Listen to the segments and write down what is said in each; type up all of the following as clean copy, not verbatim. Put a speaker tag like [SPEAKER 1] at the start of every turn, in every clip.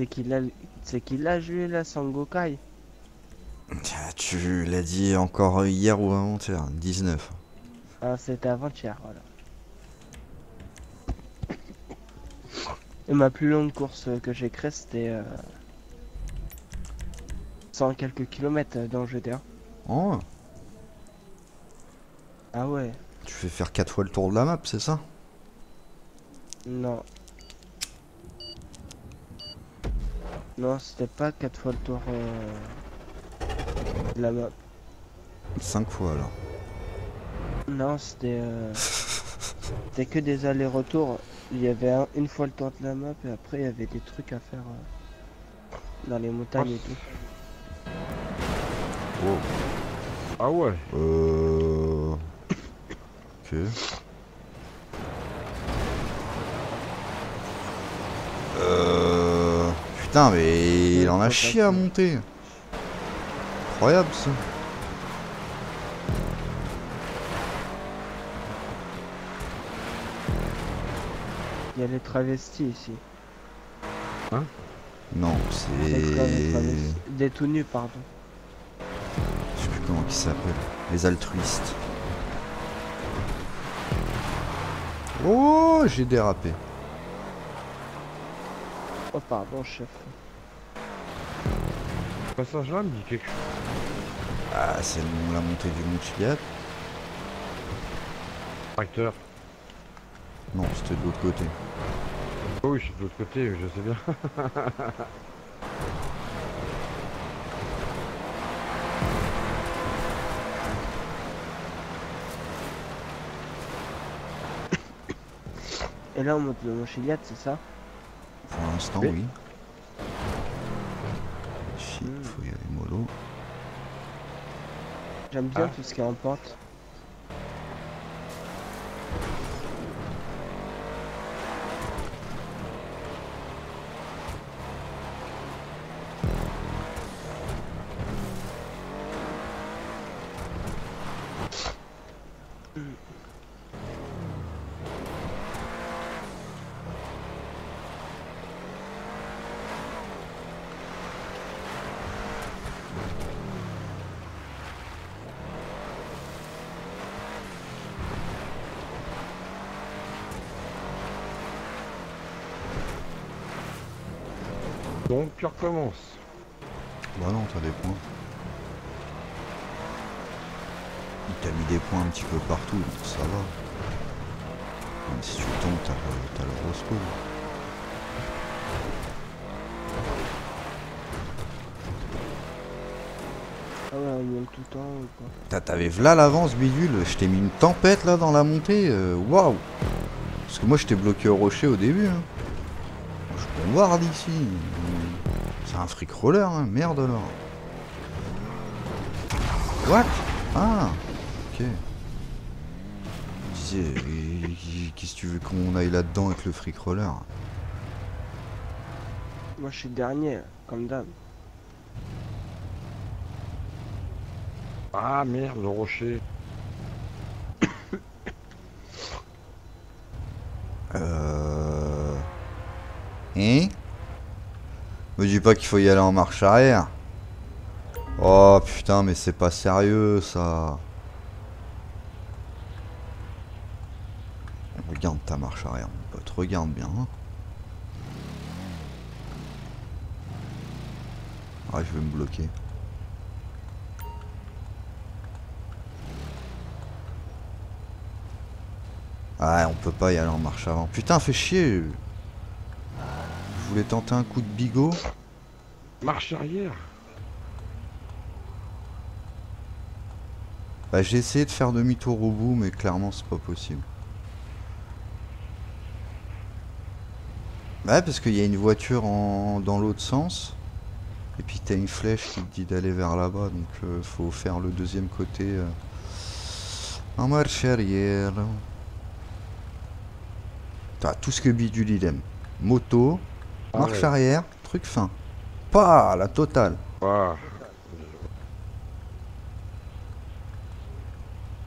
[SPEAKER 1] C'est qu'il a joué la Sangokai.
[SPEAKER 2] Ah, tu l'as dit encore hier ou avant-hier, 19.
[SPEAKER 1] Ah, c'était avant-hier, voilà. Et ma plus longue course que j'ai créée, c'était 100 quelques kilomètres dans le GTA.
[SPEAKER 2] Oh,
[SPEAKER 1] Ah ouais,
[SPEAKER 2] tu fais faire 4 fois le tour de la map, c'est ça?
[SPEAKER 1] non. Non, c'était pas 4 fois le tour de la map.
[SPEAKER 2] 5 fois alors.
[SPEAKER 1] Non, c'était que des allers-retours. Il y avait une fois le tour de la map et après il y avait des trucs à faire dans les
[SPEAKER 3] Ah,
[SPEAKER 1] montagnes et tout.
[SPEAKER 2] Oh.
[SPEAKER 3] ah ouais.
[SPEAKER 2] Ok. Putain, mais il en a chié à monter. Incroyable ça.
[SPEAKER 1] Il y a les travestis ici.
[SPEAKER 3] Hein?
[SPEAKER 2] Non, c'est...
[SPEAKER 1] Des tout nus, pardon.
[SPEAKER 2] Je sais plus comment ils s'appellent. Les altruistes. Oh, j'ai dérapé.
[SPEAKER 1] Oh, pardon, chef.
[SPEAKER 3] Ce passage-là me dit quelque chose.
[SPEAKER 2] Ah, c'est la montée du Mont Chiliad.
[SPEAKER 3] Tracteur.
[SPEAKER 2] Non, c'était de l'autre côté.
[SPEAKER 3] Oh oui, je suis de l'autre côté, je sais bien.
[SPEAKER 1] Et là, on monte le Mont Chiliad, c'est ça?
[SPEAKER 2] Pour l'instant,
[SPEAKER 3] Oui.
[SPEAKER 2] oui. Shit, faut y aller mollo.
[SPEAKER 1] J'aime bien
[SPEAKER 3] Ah.
[SPEAKER 1] tout ce qui est en pente.
[SPEAKER 3] Donc, tu recommences.
[SPEAKER 2] Bah non, t'as des points. Il t'a mis des points un petit peu partout, donc ça va. Même si tu tombes, t'as le gros spawn.
[SPEAKER 1] Ah ouais, on monte tout le temps ou quoi?
[SPEAKER 2] T'avais v'là l'avance, bidule. Je t'ai mis une tempête là dans la montée. Waouh! Parce que moi, je t'ai bloqué au rocher au début. Hein. Je bombarde ici. C'est un freak roller, hein. Merde alors. What? Ah, ok. Je disais, qu'est-ce que tu veux qu'on aille là-dedans avec le freak roller?
[SPEAKER 1] Moi, je suis dernier, comme d'hab.
[SPEAKER 3] Ah merde, le rocher.
[SPEAKER 2] Hein? Me dis pas qu'il faut y aller en marche arrière. Oh putain, mais c'est pas sérieux ça. Regarde ta marche arrière, mon pote, regarde bien. Hein. Ah, je vais me bloquer. Ah, on peut pas y aller en marche avant. Putain, fais chier. Je voulais tenter un coup de bigot.
[SPEAKER 3] Marche arrière.
[SPEAKER 2] Bah, j'ai essayé de faire demi-tour au bout, mais clairement, c'est pas possible. Ouais, parce qu'il y a une voiture dans l'autre sens. Et puis t'as une flèche qui te dit d'aller vers là-bas, donc faut faire le deuxième côté en marche arrière. T'as tout ce que Bidule il aime. Moto,
[SPEAKER 3] Ah
[SPEAKER 2] marche
[SPEAKER 3] ouais.
[SPEAKER 2] arrière, truc fin. Pas la totale.
[SPEAKER 3] Ah.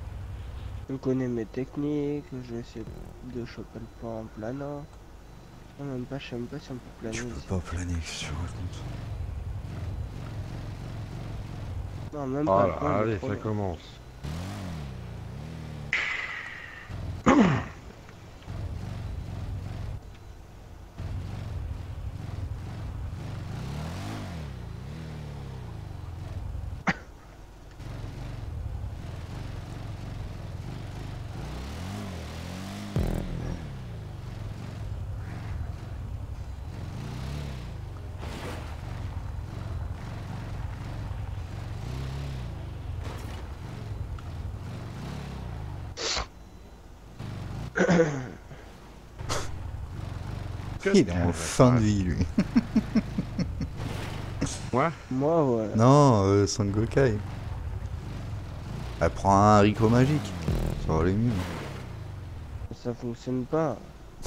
[SPEAKER 1] Je connais mes techniques, je vais essayer de choper le plan en planant. Non, même pas, je sais même pas si on peut planer
[SPEAKER 2] Tu peux
[SPEAKER 1] ici.
[SPEAKER 2] pas planer, qu'est-ce que tu racontes?
[SPEAKER 1] Non, même pas,
[SPEAKER 3] Ah
[SPEAKER 1] le
[SPEAKER 3] là,
[SPEAKER 1] pont il est
[SPEAKER 3] allez,
[SPEAKER 1] trop
[SPEAKER 3] ça
[SPEAKER 1] long.
[SPEAKER 3] commence.
[SPEAKER 2] Il est en fin de vie, lui.
[SPEAKER 3] Moi?
[SPEAKER 1] Moi, ouais.
[SPEAKER 2] Non, Son Gokai. Elle prend un haricot magique. Ça va aller mieux.
[SPEAKER 1] Ça fonctionne pas.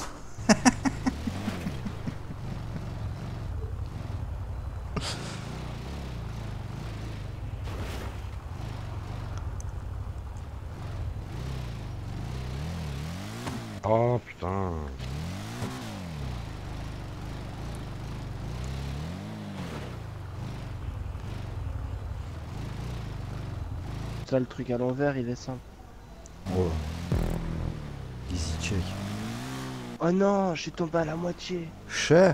[SPEAKER 3] Oh putain.
[SPEAKER 1] Ça, le truc à l'envers, il est simple.
[SPEAKER 2] Oh. Easy check.
[SPEAKER 1] Oh non, je suis tombé à la moitié.
[SPEAKER 2] Cher.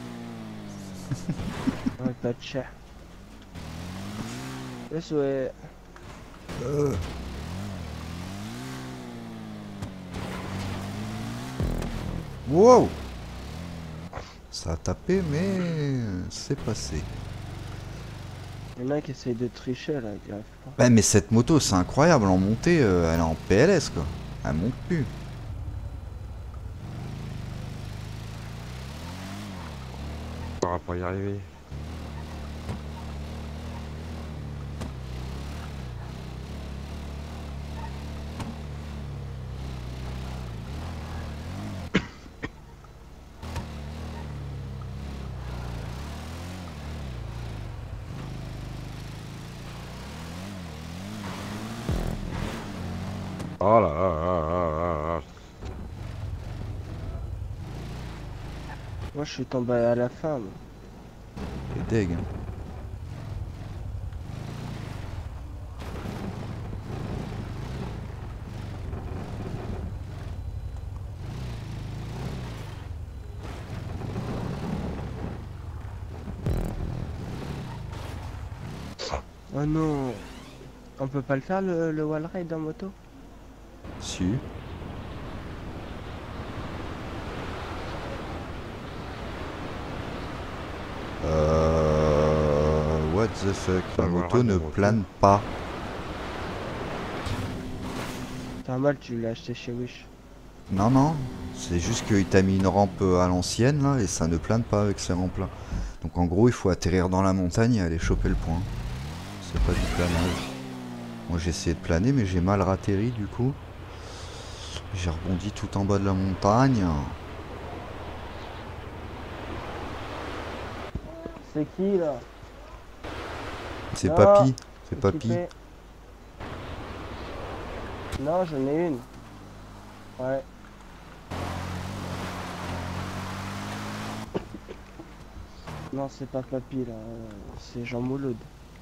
[SPEAKER 1] Ouais, pas de cher. Yes, ouais.
[SPEAKER 2] Wow. Ça a tapé, mais c'est passé.
[SPEAKER 1] Il y en a qui essayent de tricher là, qui arrivent pas.
[SPEAKER 2] Ouais, mais cette moto, c'est incroyable. En montée, elle est en PLS, quoi. Elle monte plus.
[SPEAKER 3] On va pas y arriver. Oh là là là là là là.
[SPEAKER 1] Moi, je suis tombé à la fin. Moi.
[SPEAKER 2] C'est deg.
[SPEAKER 1] Oh non. On peut pas le faire le wall ride en moto?
[SPEAKER 2] Si. What the fuck? La
[SPEAKER 3] Ah,
[SPEAKER 2] moto
[SPEAKER 3] voilà,
[SPEAKER 2] ne
[SPEAKER 3] la moto.
[SPEAKER 2] plane pas.
[SPEAKER 1] C'est normal, tu l'as acheté chez Wish.
[SPEAKER 2] Non, non. C'est juste qu'il t'a mis une rampe à l'ancienne là et ça ne plane pas avec ces rampes là. Donc en gros, il faut atterrir dans la montagne et aller choper le point. C'est pas du planage. Moi j'ai essayé de planer mais j'ai mal ratterri du coup. J'ai rebondi tout en bas de la montagne.
[SPEAKER 1] C'est qui là?
[SPEAKER 2] C'est
[SPEAKER 1] Non,
[SPEAKER 2] papy. C'est papy.
[SPEAKER 1] équipé. Non, j'en ai une. Ouais. Non, c'est pas papy là. C'est Jean Mouloud.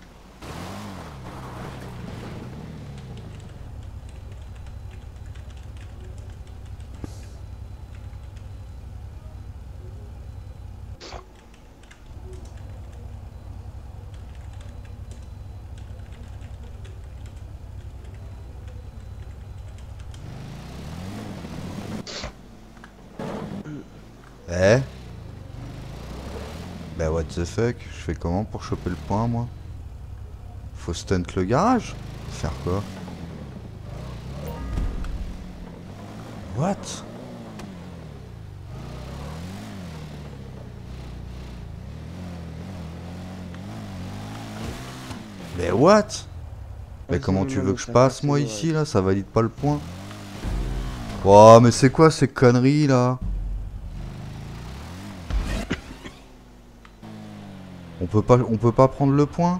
[SPEAKER 2] Eh? Bah what the fuck? Je fais comment pour choper le point moi? Faut stunt le garage? Faire quoi? What? Mais what? Mais
[SPEAKER 1] Vas-y,
[SPEAKER 2] comment tu
[SPEAKER 1] non,
[SPEAKER 2] veux
[SPEAKER 1] mais
[SPEAKER 2] que je
[SPEAKER 1] ça
[SPEAKER 2] passe
[SPEAKER 1] casse
[SPEAKER 2] moi
[SPEAKER 1] les
[SPEAKER 2] ici
[SPEAKER 1] oreilles.
[SPEAKER 2] là? Ça valide pas le point. Oh mais c'est quoi ces conneries là? On peut pas prendre le point?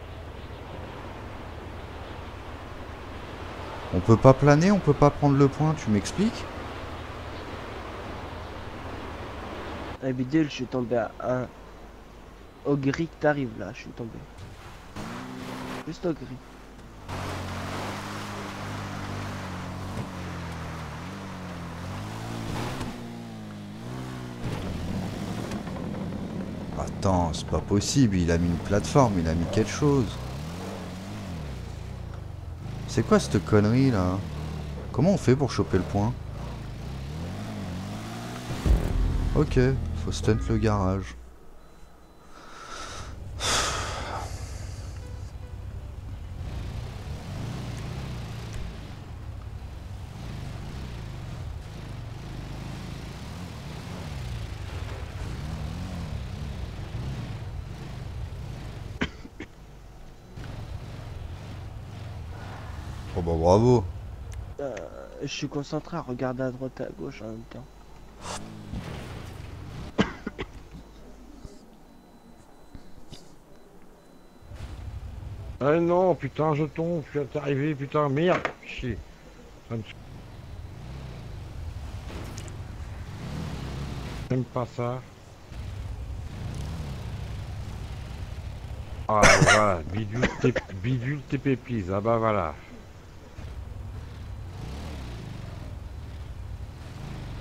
[SPEAKER 2] On peut pas planer, on peut pas prendre le point, tu m'expliques?
[SPEAKER 1] La vidéo, je suis tombé à 1. Au gris que t'arrives là, je suis tombé. Juste au gris.
[SPEAKER 2] Attends, c'est pas possible, il a mis une plateforme, il a mis quelque chose. C'est quoi cette connerie là? Comment on fait pour choper le point? Ok, faut stunt le garage. Oh bah bravo.
[SPEAKER 1] Je suis concentré à regarder à droite et à gauche en même temps.
[SPEAKER 3] Ah non, putain, je tombe, je suis arrivé, putain, merde, chier. Ça me- J'aime pas ça. Ah, voilà, bidule tes pépises, ah bah voilà.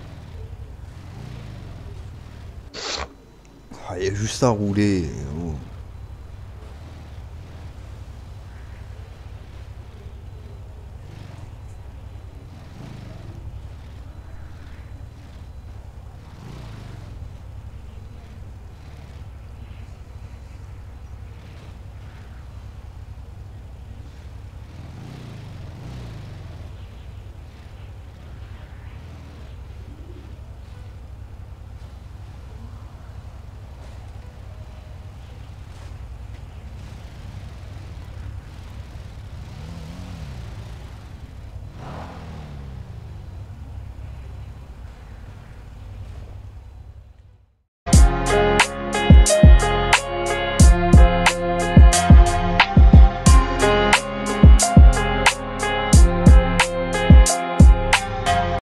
[SPEAKER 2] Ah, il y a juste à rouler. Oh.